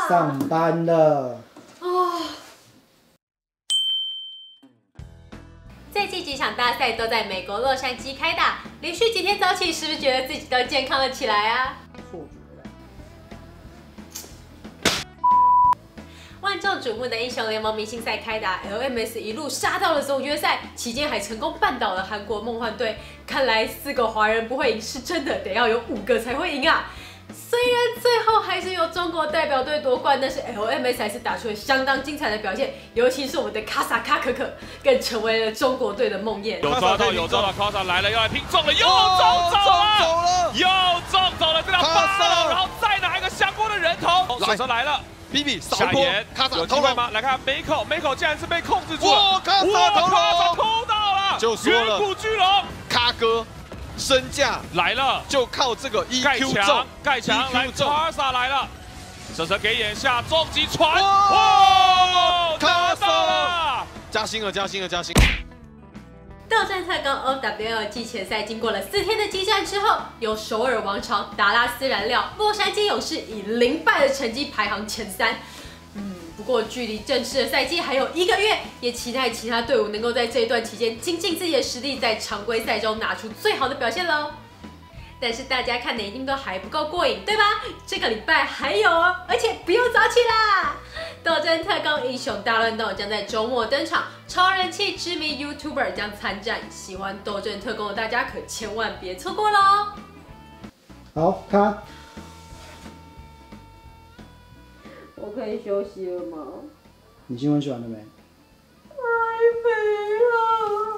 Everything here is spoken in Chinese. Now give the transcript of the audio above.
上班了。 这季几场大赛都在美国洛杉矶开打，连续几天早起，是不是觉得自己都健康了起来啊？ 错觉了。 万众瞩目的英雄联盟明星赛开打 ，LMS 一路杀到了总决赛，期间还成功绊倒了韩国梦幻队。看来4个华人不会赢是真的，得要有5个才会赢啊！虽然最后还是由中国代表队夺冠，但是 LMS 还是打出了相当精彩的表现，尤其是我们的卡萨卡可可，更成为了中国队的梦魇。 有抓到，有抓到，卡萨来了，要来拼中了，又中走了，又中走了，这条8了，然后再拿一个香锅的人头，手上来了。BB 下眼，卡萨有机会吗？来看梅口竟然是被控制住了，卡萨偷到了，远古巨龙， 卡哥。身价来了， 就靠这个 EQ 重盖墙来，卡萨来了，这给眼下终极传，卡萨了， 加薪了。 斗战特工 OWL 季前赛经过了4天的激战之后，由首尔王朝、达拉斯燃料、洛杉矶勇士以0败的成绩排行前3。不过距离正式的赛季还有1个月，也期待其他队伍能够在这一段期间精进自己的实力，在常规赛中拿出最好的表现喽。但是大家看的一定都还不够过瘾，对吧？这个礼拜还有哦，而且不用早起啦！斗争特工英雄大乱斗将在周末登场，超人气知名 YouTuber 将参战，喜欢斗争特工的大家可千万别错过喽！ 好，看。 我可以休息了吗？ 你新闻写完了没？ 还没啊。